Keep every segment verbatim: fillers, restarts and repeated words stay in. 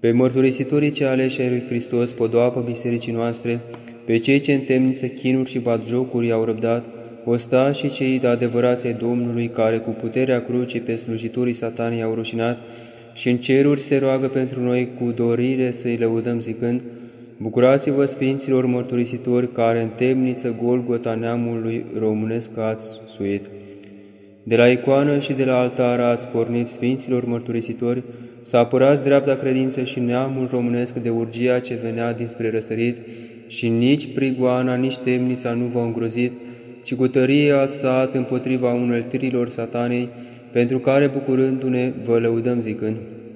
Pe mărturisitorii ce aleși ai lui Hristos, podoapă bisericii noastre, pe cei ce în temniță, chinuri și batjocuri au răbdat, ostași și cei de adevărați ai Domnului, care cu puterea crucii pe slujitorii satanii au rușinat, și în ceruri se roagă pentru noi cu dorire să-i lăudăm zicând: Bucurați-vă, Sfinților mărturisitori, care în temniță Golgota neamului românesc ați suit. De la icoană și de la altar ați pornit, Sfinților mărturisitori, să apărați dreapta credință și neamul românesc de urgia ce venea dinspre răsărit, și nici prigoana, nici temnița nu v-au îngrozit, ci cu tărie ați stat împotriva uneltirilor satanei, pentru care, bucurându-ne, vă lăudăm zicând: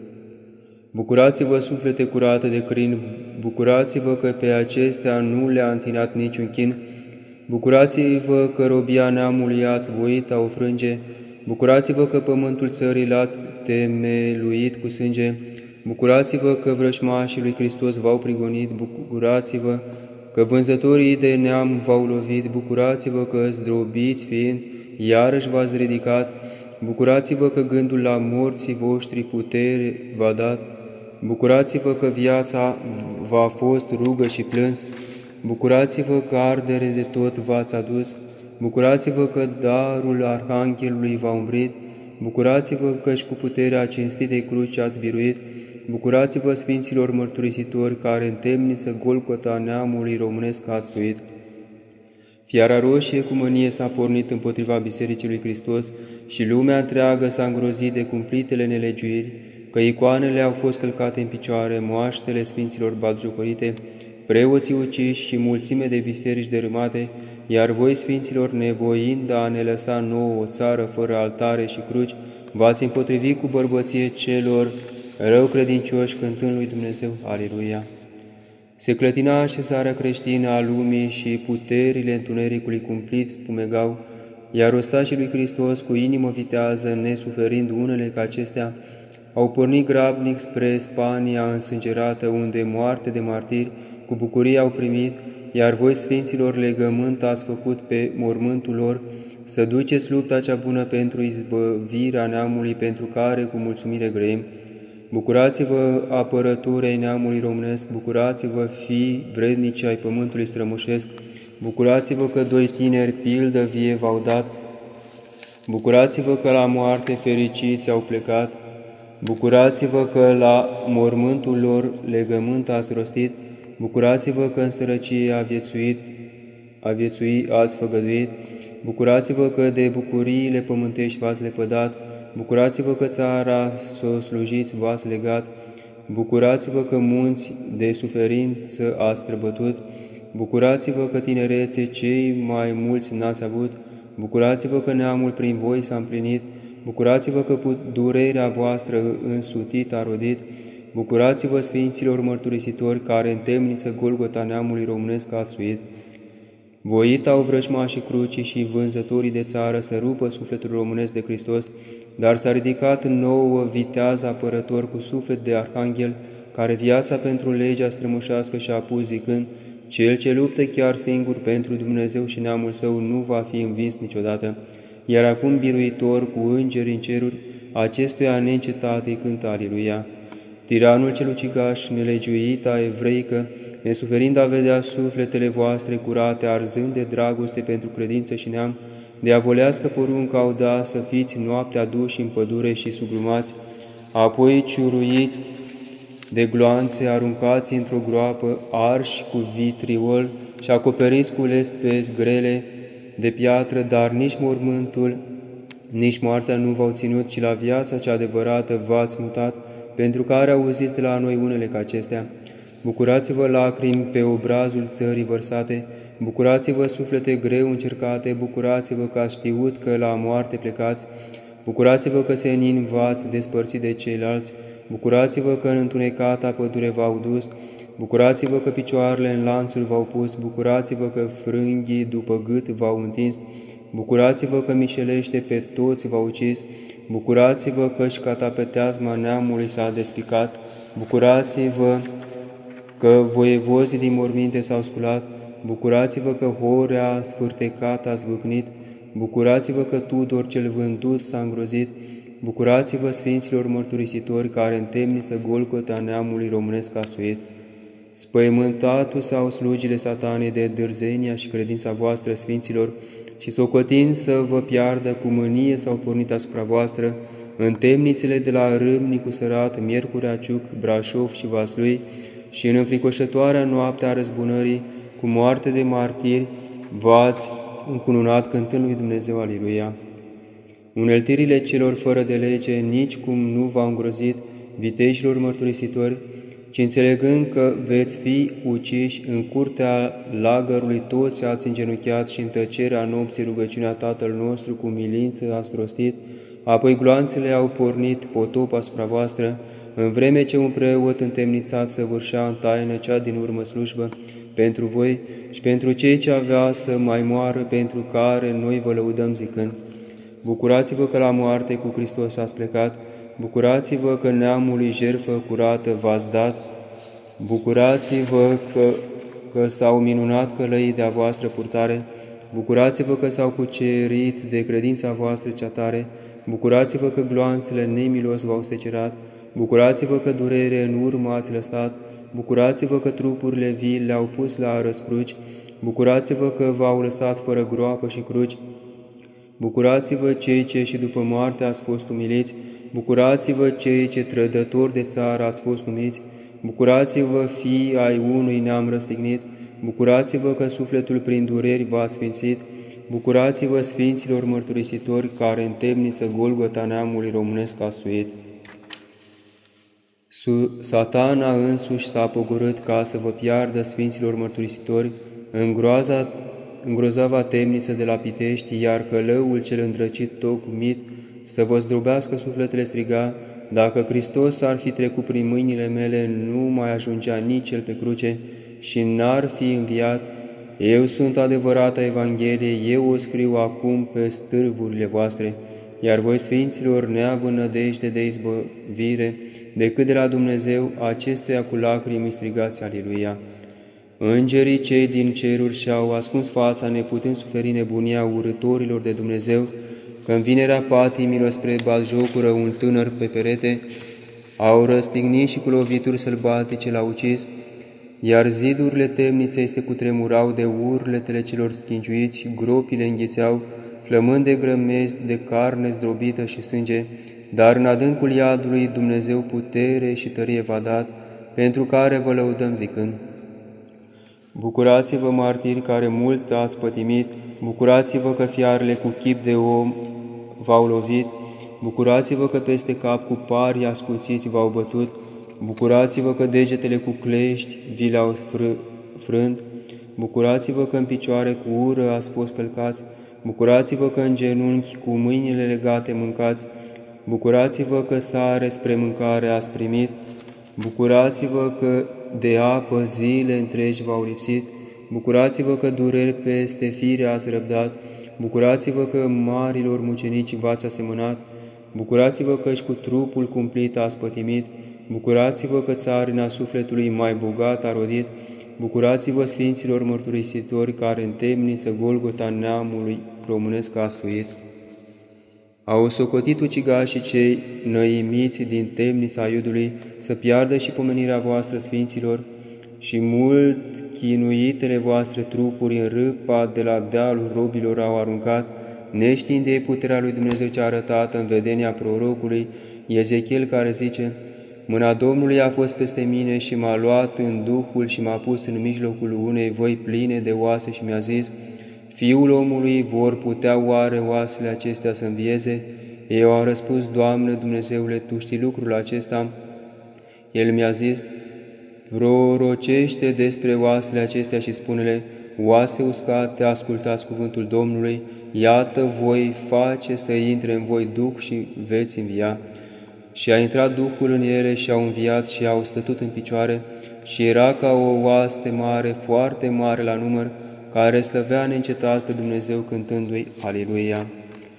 Bucurați-vă, suflete curate de crin, bucurați-vă că pe acestea nu le-a întinat niciun chin, bucurați-vă că robia neamului ați voit a o frânge, bucurați-vă că pământul țării l-ați temeluit cu sânge, bucurați-vă că vrășmașii lui Hristos v-au prigonit, bucurați-vă că vânzătorii de neam v-au lovit, bucurați-vă că zdrobiți fiind, iarăși v-ați ridicat, bucurați-vă că gândul la morții voștri putere v-a dat, bucurați-vă că viața v-a fost rugă și plâns, bucurați-vă că ardere de tot v-ați adus, bucurați-vă că darul Arhanghelului v-a umbrit, bucurați-vă că-și cu puterea cinstitei cruci ați biruit, bucurați-vă, Sfinților mărturisitori, care în temniță Golgota neamului românesc ați suit. Fiara roșie cu mânie s-a pornit împotriva Bisericii lui Hristos și lumea întreagă s-a îngrozit de cumplitele nelegiuiri, că icoanele au fost călcate în picioare, moaștele Sfinților batjocorite, preoții uciși și mulțime de biserici dărâmate, iar voi, Sfinților, nevoind a ne lăsa nouă o țară fără altare și cruci, v-ați împotrivit cu bărbăție celor rău credincioși, cântând lui Dumnezeu, Aleluia! Se clătina așezarea creștină a lumii și puterile întunericului cumplit spumegau, iar ostașii lui Hristos, cu inimă vitează, nesuferind unele ca acestea, au pornit grabnic spre Spania însângerată, unde moarte de martiri cu bucurie au primit, iar voi, Sfinților, legământ ați făcut pe mormântul lor, să duceți lupta cea bună pentru izbăvirea neamului, pentru care cu mulțumire grăim. Bucurați-vă, apărători ai neamului românesc, bucurați-vă, fii vrednici ai pământului strămoșesc, bucurați-vă că doi tineri pildă vie v-au dat, bucurați-vă că la moarte fericiți au plecat, bucurați-vă că la mormântul lor legământ ați rostit, bucurați-vă că în sărăcie a viețuit, a viețui ați făgăduit, bucurați-vă că de bucuriile pământești v-ați lepădat, bucurați-vă că țara s-o slujiți v-ați legat, bucurați-vă că munți de suferință ați străbătut, bucurați-vă că tinerețe cei mai mulți n-ați avut, bucurați-vă că neamul prin voi s-a împlinit, bucurați-vă că durerea voastră însutit a rodit, bucurați-vă, Sfinților mărturisitori, care în temniță Golgota neamului românesc ați suit. Voit au vrăjmașii crucii și vânzătorii de țară să rupă sufletul românesc de Hristos, dar s-a ridicat în nouă viteaz apărător cu suflet de arhanghel, care viața pentru legea strămoșească și-a pus zicând: Cel ce luptă chiar singur pentru Dumnezeu și neamul său nu va fi învins niciodată. Iar acum, biruitor cu îngeri în ceruri, acestuia neîncetat îi cântă Aleluia. Tiranul cel ucigaș, nelegiuita evreică, nesuferind a vedea sufletele voastre curate, arzând de dragoste pentru credință și neam, de avolească porunca au da să fiți noaptea duși în pădure și sugrumați, apoi ciuruiți de gloanțe, aruncați într-o groapă, arși cu vitriol și acoperiți cu lespezi grele de piatră, dar nici mormântul, nici moartea nu v-au ținut, ci la viața cea adevărată v-ați mutat, pentru care auziți de la noi unele ca acestea. Bucurați-vă, lacrimi pe obrazul țării vărsate, bucurați-vă, suflete greu încercate, bucurați-vă că ați știut că la moarte plecați, bucurați-vă că senin v-ați despărțit de ceilalți, bucurați-vă că în întunecata pădure v-au dus, bucurați-vă că picioarele în lanțuri v-au pus, bucurați-vă că frânghii după gât v-au întins, bucurați-vă că mișelește pe toți v-au ucis, bucurați-vă că-și catapeteazma neamului s-a despicat, bucurați-vă că voievozii din morminte s-au sculat, bucurați-vă că horea sfârtecat a zvâcnit, bucurați-vă că Tudor cel vândut s-a îngrozit, Bucurați-vă, Sfinților mărturisitori, care în temniță Golgota neamului românesc a suit. Spăimântatul sau slugile satanei de dârzenia și credința voastră, Sfinților, și socotind să vă piardă cu mânie sau pornit asupra voastră, în temnițele de la Râmnicu Sărat, Miercurea Ciuc, Brașov și Vaslui, și în înfricoșătoarea noaptea a răzbunării, cu moarte de martiri, v-ați încununat cântând lui Dumnezeu, Aliluia. Uneltirile celor fără de lege nici cum nu v-au îngrozit, viteșilor mărturisitori, ci înțelegând că veți fi uciși în curtea lagărului, toți ați îngenunchiat și în tăcerea nopții rugăciunea Tatăl nostru cu milință ați rostit, apoi gloanțele au pornit potop asupra voastră, în vreme ce un preot întemnițat săvârșea în taină cea din urmă slujbă pentru voi și pentru cei ce avea să mai moară, pentru care noi vă lăudăm zicând: bucurați-vă că la moarte cu Hristos ați plecat, bucurați-vă că neamului jertfă curată v-ați dat, bucurați-vă că, că s-au minunat călăii de-a voastră purtare, bucurați-vă că s-au cucerit de credința voastră cea tare, bucurați-vă că gloanțele nemilos v-au secerat, bucurați-vă că durere în urmă ați lăsat, bucurați-vă că trupurile vii le-au pus la răscruci, bucurați-vă că v-au lăsat fără groapă și cruci, bucurați-vă cei ce și după moarte ați fost umiliți, bucurați-vă cei ce trădători de țară ați fost numiți, bucurați-vă fii ai unui neam răstignit, bucurați-vă că sufletul prin dureri v-a sfințit, bucurați-vă, Sfinților mărturisitori, care în temniță Golgota neamului românesc a suit. Satana însuși s-a pogorât ca să vă piardă, Sfinților mărturisitori, în groaza, în grozava temniță de la Pitești, iar călăul cel îndrăcit tocmit să vă zdrobească sufletele striga: dacă Hristos ar fi trecut prin mâinile mele, nu mai ajungea nici El pe cruce și n-ar fi înviat. Eu sunt adevărata Evanghelie, eu o scriu acum pe stârvurile voastre, iar voi, Sfinților, neavând nădejde de izbăvire, decât de la Dumnezeu, acestuia cu lacrimi strigați, Aliluia. Îngerii cei din ceruri și-au ascuns fața, neputând suferi nebunia urâtorilor de Dumnezeu, că în vinerea patimilor spre batjocură un tânăr pe perete, au răstignit și cu lovituri sălbatice l-au ucis, iar zidurile temniței se cutremurau de urletele celor schinciuiți și gropile înghețeau, flămând de grămezi, de carne zdrobită și sânge, dar în adâncul iadului Dumnezeu putere și tărie v-a dat, pentru care vă lăudăm zicând: bucurați-vă, martiri, care mult ați pătimit, bucurați-vă că fiarele cu chip de om v-au lovit, bucurați-vă că peste cap cu pari ascuțiți v-au bătut, bucurați-vă că degetele cu clești vi le-au fră frânt, bucurați-vă că în picioare cu ură ați fost călcați, bucurați-vă că în genunchi cu mâinile legate mâncați, bucurați-vă că sare spre mâncare ați primit, bucurați-vă că de apă zile întregi v-au lipsit, bucurați-vă că dureri peste fire ați răbdat, bucurați-vă că marilor mucenici v-ați asemănat, bucurați-vă că și cu trupul cumplit ați pătimit, bucurați-vă că țarina sufletului mai bogat a rodit, bucurați-vă, Sfinților mărturisitori, care în temniță Golgota neamului românesc a suit. Au socotit ucigașii cei năimiți din temnița Iudului să piardă și pomenirea voastră, Sfinților, și mult chinuitele voastre trupuri în râpa de la dealul robilor au aruncat, neștiind ei puterea lui Dumnezeu cea arătată în vedenia prorocului Ezechiel, care zice: mâna Domnului a fost peste mine și m-a luat în Duhul și m-a pus în mijlocul unei văi pline de oase și mi-a zis: Fiul omului, vor putea oare oasele acestea să învieze? Eu am răspuns: Doamne Dumnezeule, Tu știi lucrul acesta. El mi-a zis: prorocește despre oasele acestea și spune-le: oase uscate, ascultați cuvântul Domnului, iată voi face să intre în voi Duh și veți învia. Și a intrat Duhul în ele și au înviat și au stătut în picioare, și era ca o oaste mare, foarte mare la număr, care slăvea neîncetat pe Dumnezeu cântându-i Aliluia.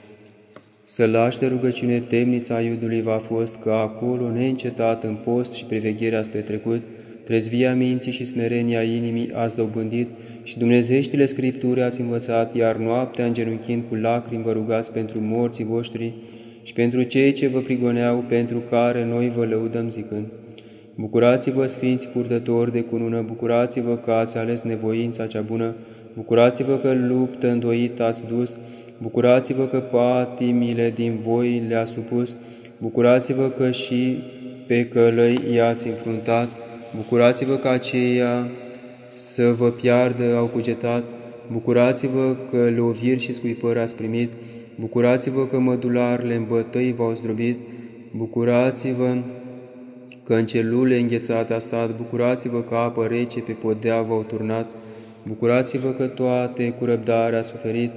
Să lași de rugăciune temnița Iudului v-a fost, că acolo neîncetat în post și priveghere ați petrecut, trezvia minții și smerenia inimii ați dobândit și dumnezeștile Scripturi ați învățat, iar noaptea îngenunchind cu lacrimi vă rugați pentru morții voștri și pentru cei ce vă prigoneau, pentru care noi vă lăudăm zicând: Bucurați-vă, sfinți purtători de cunună, bucurați-vă că ați ales nevoința cea bună, bucurați-vă că luptă îndoită ați dus, bucurați-vă că patimile din voi le-a supus, bucurați-vă că și pe călăi i-ați înfruntat, bucurați-vă că aceia să vă piardă au cugetat, bucurați-vă că loviri și scuipări ați primit, bucurați-vă că mădularele în bătăi v-au zdrobit, bucurați-vă că în celule înghețate a stat, bucurați-vă că apă rece pe podea v-au turnat, bucurați-vă că toate cu răbdare a suferit,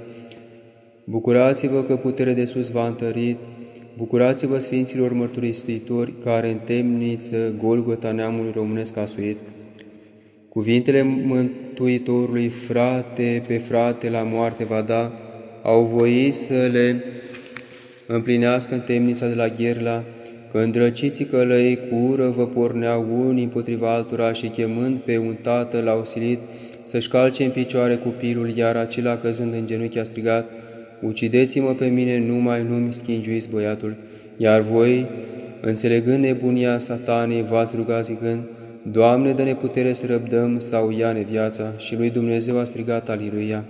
bucurați-vă că puterea de sus v-a întărit, bucurați-vă, sfinților mărturisitori, care în temniță Golgota neamului românesc a suit. Cuvintele Mântuitorului, frate pe frate la moarte va da, au voit să le împlinească în temnița de la Gherla, că îndrăciții călăi cu ură vă porneau unii împotriva altora și chemând pe un tată l-au silit să-și calce în picioare copilul, iar acela căzând în genunchi a strigat: Ucideți-mă pe mine, numai nu-mi schingiuiți băiatul. Iar voi, înțelegând nebunia satanei, v-ați rugat zicând: Doamne, dă-ne putere să răbdăm sau ia-ne viața. Și lui Dumnezeu a strigat aliluia.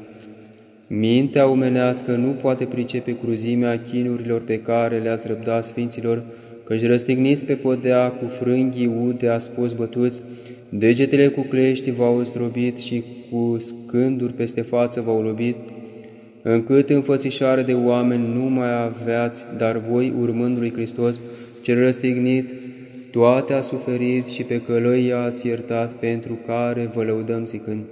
Mintea omenească nu poate pricepe cruzimea chinurilor pe care le-ați răbdat sfinților, căci răstigniți pe podea cu frânghii ude a spus bătuți, degetele cu clești v-au zdrobit și cu scânduri peste față v-au lovit, încât înfățișare de oameni nu mai aveați, dar voi, urmând lui Hristos, cel răstignit, toate a suferit și pe călăi i-ați iertat, pentru care vă lăudăm zicând: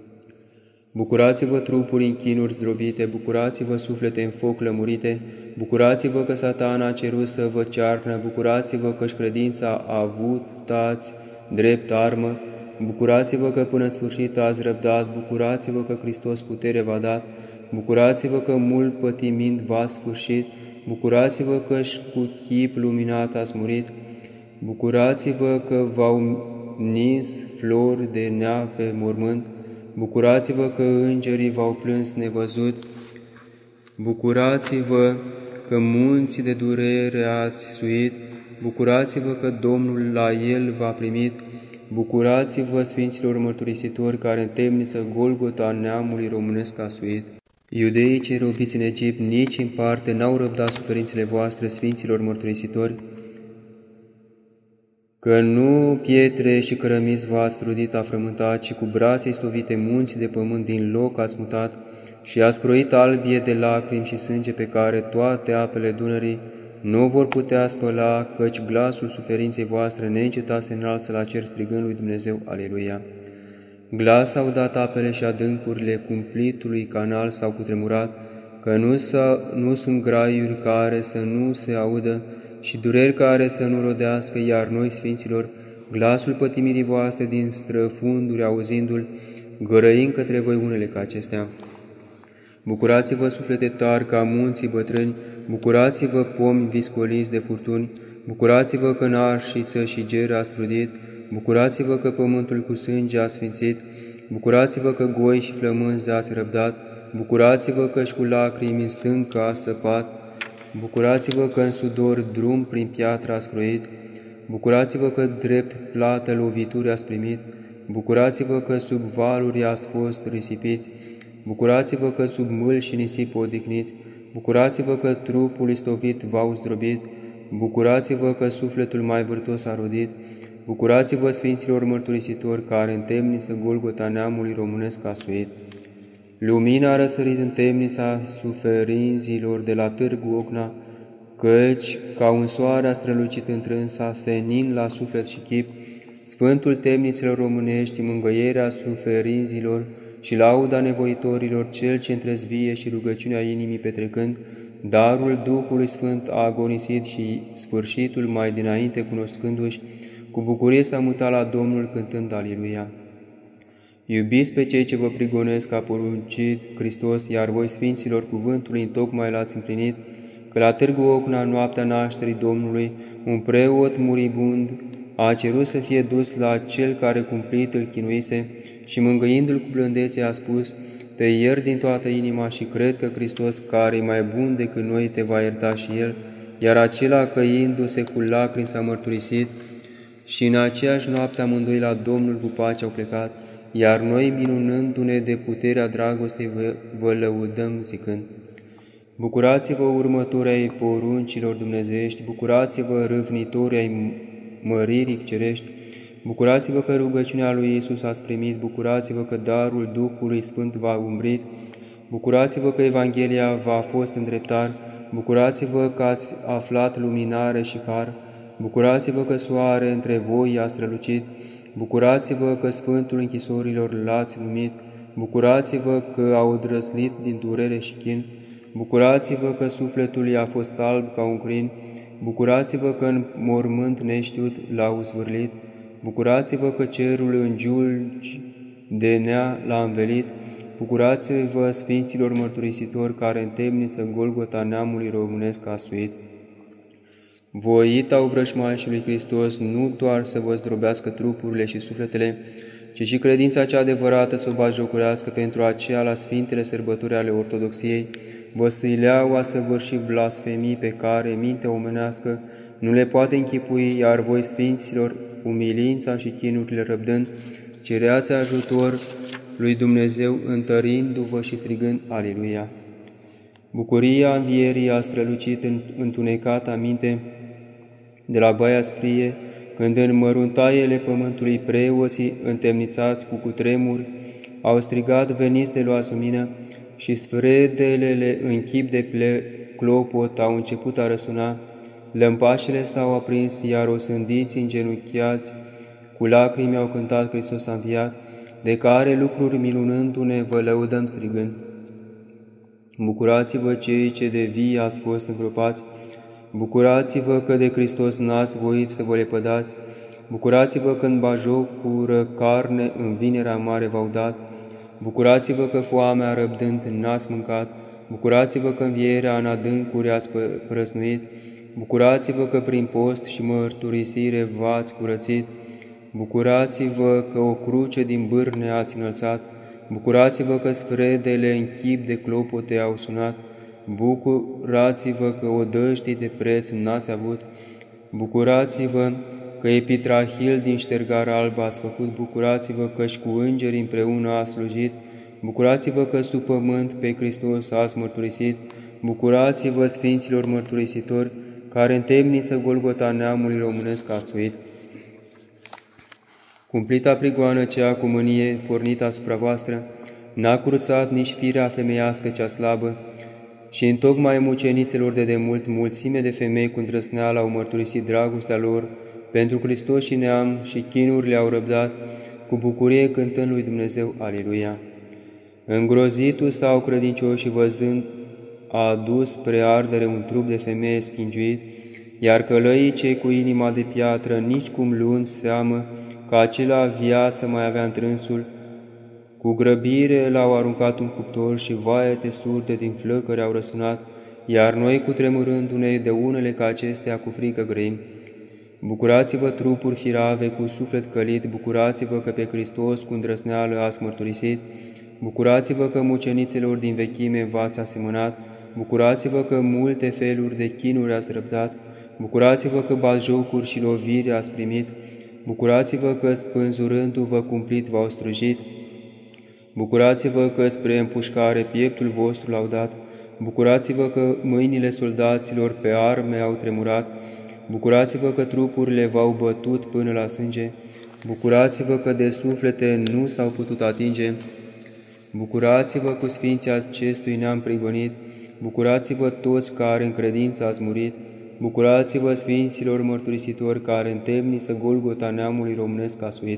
Bucurați-vă trupuri în chinuri zdrobite, bucurați-vă suflete în foc lămurite, bucurați-vă că Satana a cerut să vă cearnă, bucurați-vă că-și credința a avut-ați drept armă, bucurați-vă că până în sfârșit ați răbdat, bucurați-vă că Hristos putere v-a dat, bucurați-vă că mult pătimind v-ați sfârșit, bucurați-vă că-și cu chip luminat ați murit, bucurați-vă că v-au nins flori de nea pe mormânt, bucurați-vă că îngerii v-au plâns nevăzut, bucurați-vă că munții de durere ați suit, bucurați-vă că Domnul la el v-a primit, bucurați-vă, sfinților mărturisitori, care în temniță Golgota neamului românesc a suit. Iudeii cei robiți în Egipt nici în parte n-au răbdat suferințele voastre, sfinților mărturisitori, că nu pietre și cărămizi v-ați trudit a frământat, ci cu brațe istovite munți de pământ din loc ați mutat și ați croit albie de lacrimi și sânge pe care toate apele Dunării nu vor putea spăla, căci glasul suferinței voastre neîncetat se înalță la cer strigând lui Dumnezeu, Aleluia! Glas au dat apele și adâncurile cumplitului canal s-au cutremurat, că nu, nu sunt graiuri care să nu se audă și dureri care să nu rodească, iar noi, sfinților, glasul pătimirii voastre din străfunduri auzindu-l, gărăim către voi unele ca acestea. Bucurați-vă, suflete tari, ca munții bătrâni, bucurați-vă, pomi viscoliți de furtuni, bucurați-vă că n-arșiță și ger a strudit, bucurați-vă că pământul cu sânge a sfințit, bucurați-vă că goi și flămânzi ați răbdat, bucurați-vă că-și cu lacrimi în stâncă a săpat, bucurați-vă că în sudor drum prin piatră ați croit, bucurați-vă că drept plată lovituri ați primit, bucurați-vă că sub valuri ați fost risipiți, bucurați-vă că sub mâl și nisip odihniți, bucurați-vă că trupul istovit v-au zdrobit, bucurați-vă că sufletul mai vârtos a rodit, bucurați-vă, sfinților mărturisitori, care în temniță Golgota neamului românesc a suit. Lumina a răsărit în temnița suferinților de la Târgu Ocna, căci, ca un soare a strălucit întrânsa, senin la suflet și chip, Sfântul temnițelor românești, mângâierea suferinților și lauda nevoitorilor, cel ce întrezvie și rugăciunea inimii petrecând, darul Duhului Sfânt a agonisit și sfârșitul mai dinainte cunoscându-și, cu bucurie s-a mutat la Domnul cântând Aliluia. Iubiți pe cei ce vă prigonesc, a poruncit Hristos, iar voi, sfinților, cuvântului întocmai l-ați împlinit, că la Târgu Ocna, noaptea nașterii Domnului, un preot muribund a cerut să fie dus la cel care cumplit îl chinuise și, mângâindu-l cu blândețe, a spus: Te iert din toată inima și cred că Hristos, care e mai bun decât noi, te va ierta și El, iar acela, căindu-se cu lacrimi, s-a mărturisit, și în aceeași noapte amândoi la Domnul cu pace au plecat, iar noi, minunându-ne de puterea dragostei, vă, vă lăudăm zicând: Bucurați-vă, următori ai poruncilor dumnezeiești, bucurați-vă, râvnitori ai măririi cerești, bucurați-vă că rugăciunea lui Iisus ați primit, bucurați-vă că darul Duhului Sfânt v-a umbrit, bucurați-vă că Evanghelia v-a fost îndreptar, bucurați-vă că ați aflat luminare și har, bucurați-vă că soare între voi a strălucit, bucurați-vă că Sfântul închisorilor l-ați lumit, bucurați-vă că au drăslit din durere și chin, bucurați-vă că sufletul i-a fost alb ca un crin, bucurați-vă că în mormânt neștiut l-au zvârlit, bucurați-vă că cerul în giulgi de nea l-a învelit, bucurați-vă, Sfinților mărturisitori, care în temniță Golgota neamului românesc a suit. Voit au vrăjmașii lui Hristos nu doar să vă zdrobească trupurile și sufletele, ci și credința cea adevărată să o batjocorească. Pentru aceea, la sfintele sărbători ale Ortodoxiei, vă sileau a săvârși blasfemii pe care mintea omenească nu le poate închipui, iar voi, Sfinților, umilința și chinurile răbdând, cereați ajutor lui Dumnezeu, întărindu-vă și strigând Aleluia. Bucuria învierii a strălucit în întunecata minte de la Baia Sprie, când în măruntaiele pământului preoții, întemnițați cu cutremuri, au strigat: Veniți de luați lumină, și sfredelele în chip de clopot au început a răsuna, lămpașele s-au aprins, iar osândiți îngenunchiați cu lacrimi au cântat: Hristos a înviat, de care lucruri minunându-ne vă lăudăm strigând. Bucurați-vă cei ce de vii ați fost îngropați, bucurați-vă că de Hristos n-ați voit să vă lepădați, bucurați-vă că în bajocură carne în vinerea mare v-au dat, bucurați-vă că foamea răbdând n-ați mâncat, bucurați-vă că învierea în adâncuri ați prăsnuit, bucurați-vă că prin post și mărturisire v-ați curățit, bucurați-vă că o cruce din bârne ați înălțat, bucurați-vă că sfredele în chip de clopote au sunat, bucurați-vă că odăștii de preț n-ați avut, bucurați-vă că epitrahil din ștergar alb ați făcut, bucurați-vă că-și cu îngeri împreună a slujit, bucurați-vă că sub pământ pe Hristos ați mărturisit, bucurați-vă, Sfinților mărturisitori, care în temniță Golgota neamului românesc a suit. Cumplita prigoană cea cu mânie pornită asupra voastră n-a curățat nici firea femeiască cea slabă, și întocmai mucenițelor de demult mulțime de femei cu îndrăsneală au mărturisit dragostea lor pentru Hristos și neam, și chinurile au răbdat cu bucurie cântând lui Dumnezeu Aleluia. Îngrozitul stau credincioși, văzând a adus spre ardere un trup de femeie schingiuit, iar călăii cei cu inima de piatră, nici cum luând seamă că acela viață mai avea întrânsul, cu grăbire l-au aruncat un cuptor și vaete surde din flăcări au răsunat, iar noi, cutremurându-ne de unele ca acestea, cu frică grăim. Bucurați-vă, trupuri firave cu suflet călit, bucurați-vă că pe Hristos cu îndrăsneală ați mărturisit, bucurați-vă că mucenițelor din vechime v-ați asemănat, bucurați-vă că multe feluri de chinuri ați răbdat, bucurați-vă că batjocuri și loviri ați primit, bucurați-vă că spânzurându-vă cumplit v-au strujit, bucurați-vă că spre împușcare pieptul vostru l-au dat, bucurați-vă că mâinile soldaților pe arme au tremurat, bucurați-vă că trupurile v-au bătut până la sânge, bucurați-vă că de suflete nu s-au putut atinge, bucurați-vă cu sfinții acestui neam prigonit, bucurați-vă toți care în credință ați murit, bucurați-vă, Sfinților mărturisitori, care în temniță Golgota neamului românesc a suit.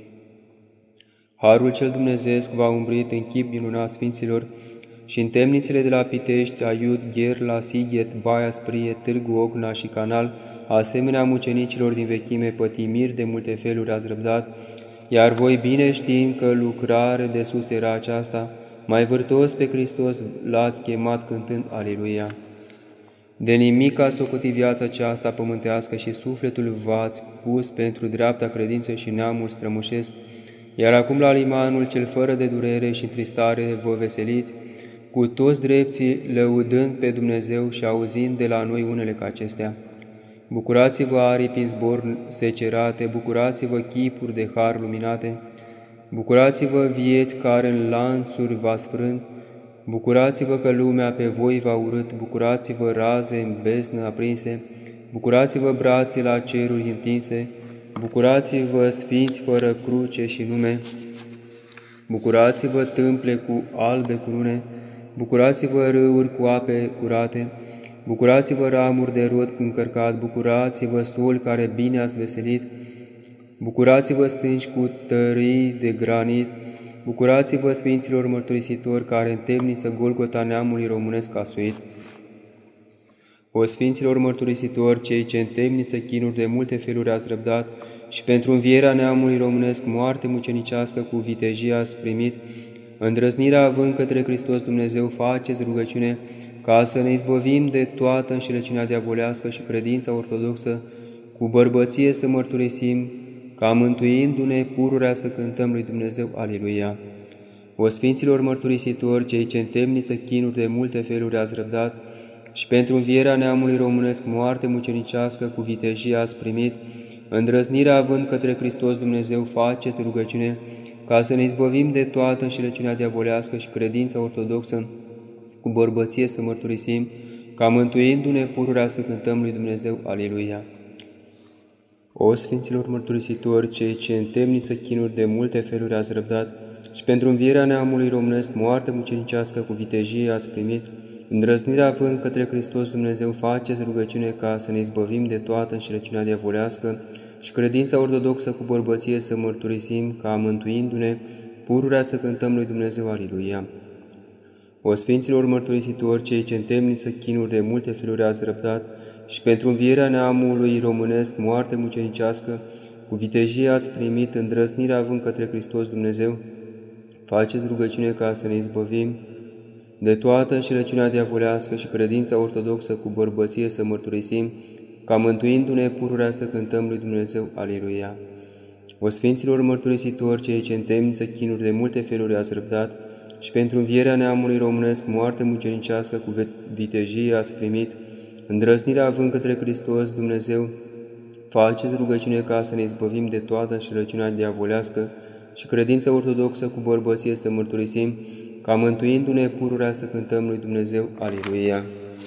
Harul cel dumnezeesc v-a umbrit în chip minunat, Sfinților, și în temnițele de la Pitești, Aiud, Gherla, Sighet, Baia Sprie, Târgu Ocna și Canal, asemenea mucenicilor din vechime, pătimiri de multe feluri ați răbdat, iar voi bine știind că lucrare de sus era aceasta, mai vârtos pe Hristos l-ați chemat cântând Aleluia. De nimic a socotit viața aceasta pământească și sufletul v-ați pus pentru dreapta credință și neamul strămoșesc, iar acum la limanul cel fără de durere și întristare vă veseliți, cu toți drepții, lăudând pe Dumnezeu și auzind de la noi unele ca acestea. Bucurați-vă, aripi în zbor secerate, bucurați-vă, chipuri de har luminate, bucurați-vă, vieți care în lanțuri v-ați frânt, bucurați-vă că lumea pe voi v-a urât, bucurați-vă, raze în beznă aprinse, bucurați-vă, brații la ceruri întinse, bucurați-vă, sfinți fără cruce și nume, bucurați-vă, tâmple cu albe cunune, bucurați-vă, râuri cu ape curate, bucurați-vă, ramuri de rod încărcat, bucurați-vă, soli care bine ați veselit, bucurați-vă, stânci cu tării de granit, bucurați-vă, sfinților mărturisitori care în temniță Golgota neamului românesc a suit. O sfinților mărturisitori, cei ce în temniță chinuri de multe feluri ați răbdat și pentru învierea neamului românesc moarte mucenicească cu vitejie ați primit, îndrăznirea având către Hristos Dumnezeu faceți rugăciune ca să ne izbăvim de toată înșelăciunea diavolească și credința ortodoxă, cu bărbăție să mărturisim, ca mântuindu-ne pururea să cântăm lui Dumnezeu, Aleluia. O sfinților mărturisitori, cei ce în temniță chinuri de multe feluri ați răbdat și pentru învierea neamului românesc moarte mucenicească cu vitejie ați primit, îndrăznirea având către Hristos Dumnezeu faceți rugăciune ca să ne izbăvim de toată înșelăciunea diavolească și credința ortodoxă, cu bărbăție să mărturisim, ca mântuindu-ne pururea să cântăm lui Dumnezeu, Aleluia. O sfinților mărturisitori, cei ce în temniță chinuri de multe feluri ați răbdat și pentru învierea neamului românesc moarte mucenicească cu vitejie ați primit, îndrăznirea având către Hristos Dumnezeu faceți rugăciune ca să ne izbăvim de toată înșelăciunea diavolească și credința ortodoxă cu bărbăție să mărturisim, ca mântuindu-ne pururea să cântăm lui Dumnezeu, Aleluia. O sfinților mărturisitori, cei ce în temniță chinuri de multe feluri ați răbdat și pentru învierea neamului românesc moarte mucenicească cu vitejie ați primit, îndrăznirea având către Hristos Dumnezeu, faceți rugăciune ca să ne izbăvim de toată înșelăciunea diavolească și credința ortodoxă cu bărbăție să mărturisim, ca mântuindu-ne pururea să cântăm lui Dumnezeu, Aleluia. O sfinților mărturisitori, cei ce în temniță chinuri de multe feluri ați răbdat și pentru învierea neamului românesc moarte mucenicească cu vitejie ați primit, îndrăznirea având către Hristos Dumnezeu, faceți rugăciune ca să ne izbăvim de toată înșelăciunea diavolească și credința ortodoxă cu bărbăție să mărturisim, ca mântuindu-ne pururea să cântăm lui Dumnezeu, Aleluia.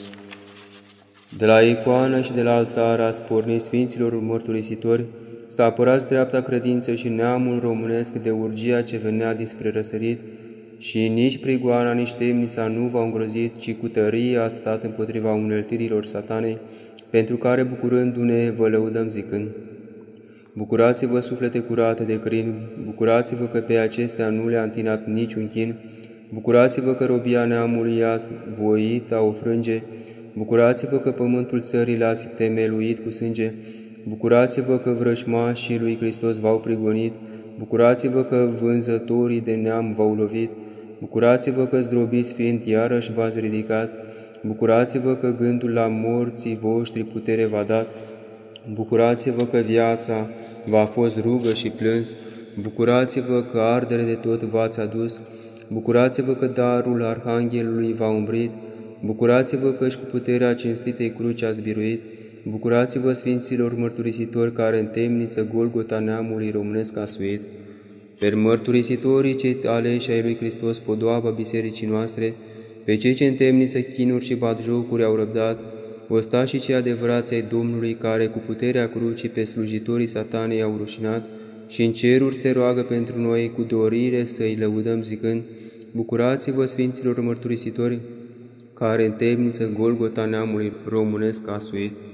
De la icoană și de la altar ați pornit sfinților mărturisitori să apărați dreapta credință și neamul românesc de urgia ce venea dinspre răsărit, și nici prigoana, nici temnița nu v-au îngrozit, ci cu tărie ați stat împotriva uneltirilor satanei, pentru care, bucurându-ne, vă lăudăm zicând: bucurați-vă, suflete curate de crin, bucurați-vă că pe acestea nu le-a întinat niciun chin, bucurați-vă că robia neamului i-ați voit a o frânge, bucurați-vă că pământul țării l-ați temeluit cu sânge, bucurați-vă că vrășmașii lui Hristos v-au prigonit, bucurați-vă că vânzătorii de neam v-au lovit, bucurați-vă că zdrobiți fiind iarăși v-ați ridicat, bucurați-vă că gândul la morții voștri putere v-a dat, bucurați-vă că viața v-a fost rugă și plâns, bucurați-vă că ardere de tot v-ați adus, bucurați-vă că darul Arhanghelului v-a umbrit, bucurați-vă că-și cu puterea cinstitei cruci ați biruit, bucurați-vă, sfinților mărturisitori care în temniță Golgota neamului românesc a suit, pe mărturisitorii cei aleși ai lui Hristos podoaba bisericii noastre, pe cei ce în temniță chinuri și batjocuri au răbdat, ostașii cei adevărați ai Domnului care cu puterea crucii pe slujitorii satanei au rușinat și în ceruri se roagă pentru noi cu dorire să-i lăudăm zicând: bucurați-vă, sfinților mărturisitori care în temniță Golgota neamului românesc a suit.